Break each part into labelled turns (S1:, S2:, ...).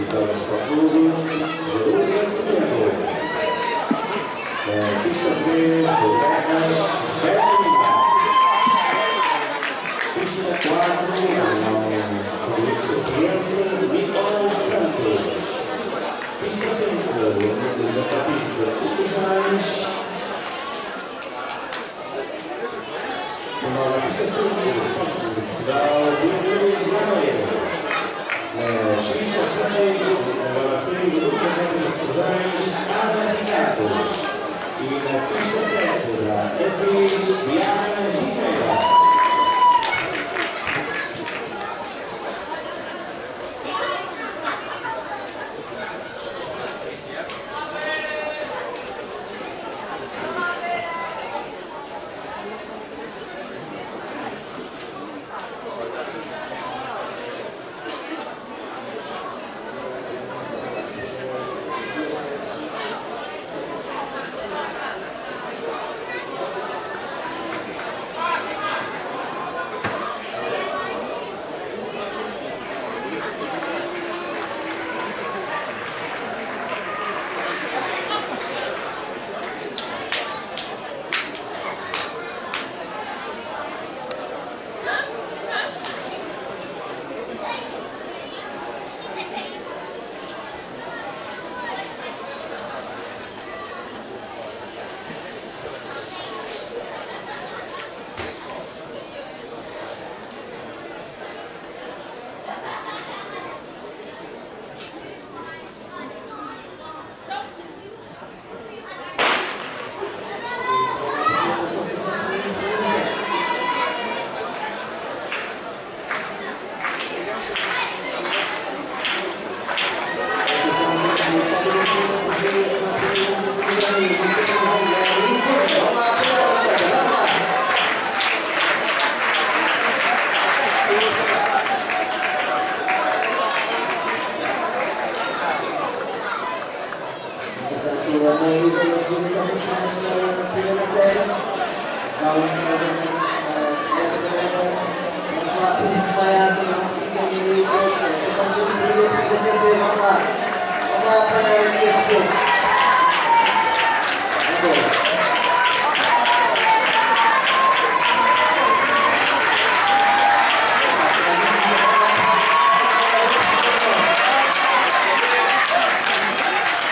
S1: da Sport Clube Jerusa Severo. Pista 3, Bodegas Velha. Pista 4, Criança Nicolau Santos. Pista 5, da Patista Hugo Jais. Pista 5, Sport Clube Portugal, Luís Lameira. Pista 6, agora sim, do Campeonato de Jais, Ana Ricardo. E na pista 7, da Efes Diana Giteira.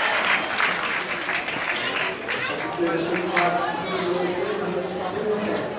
S2: Thank you.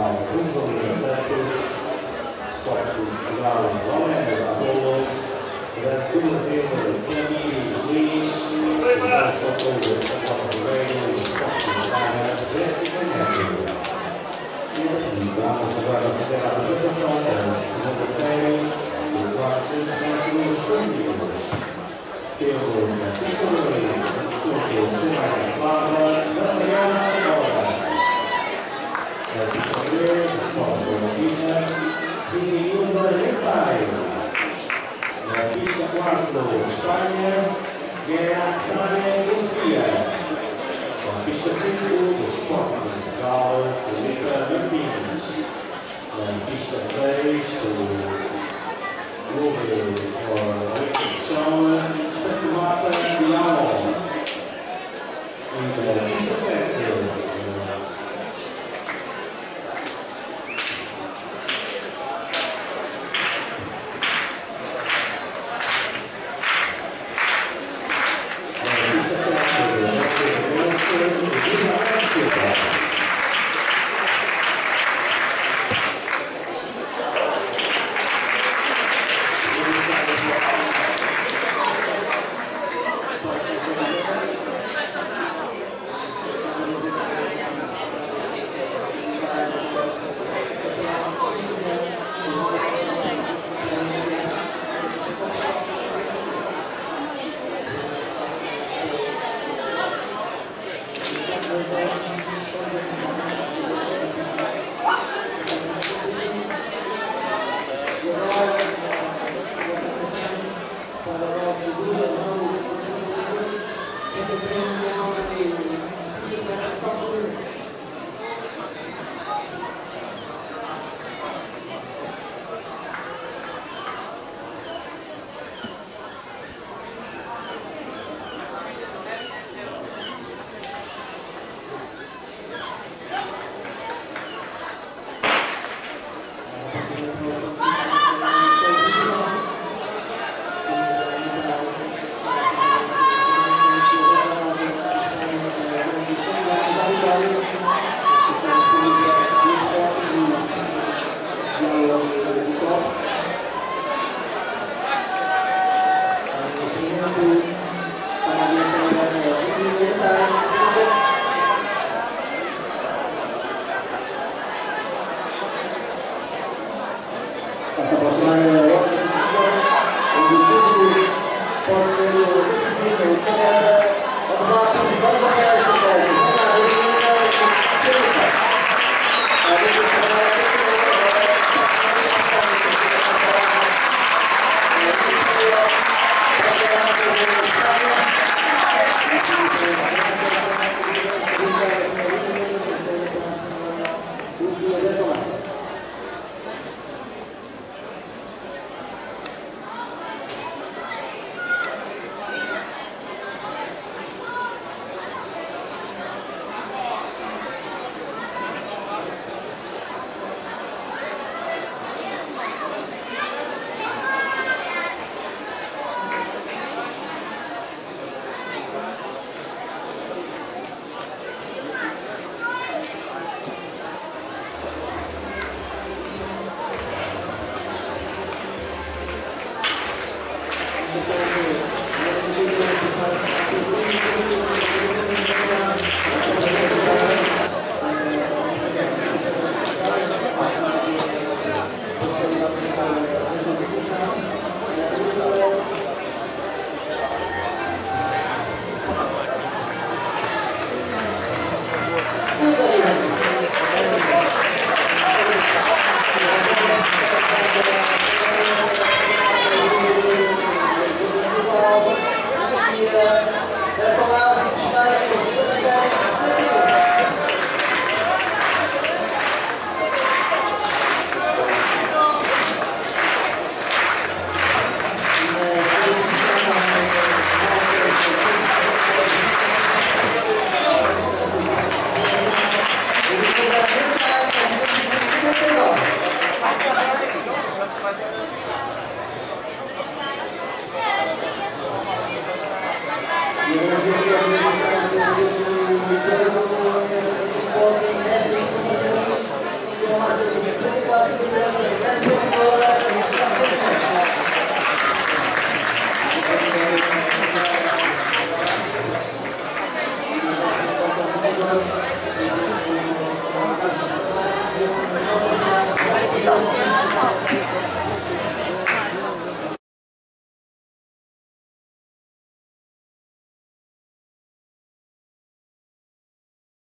S1: Vamos agora fazer a apresentação da segunda série do quarto centro dos Fundidos. Temos na pista do meio o estúdio Silvana Slava, Daniela Moura. Na pista 3, o Sport Bolivina, Rinilda Repaio. Na pista 4, Espanha, Guerra Sânia Lucia. Na pista 5, o Sport Portugal, Felipe Martins. Na pista 6, o Clube Chão, Fatumata Diallo. E na pista 7,
S2: essa próxima ronda de decisões, onde tudo pode ser decisivo. Vamos lá, vamos apoiar esse técnico. Vamos lá, Obrigado.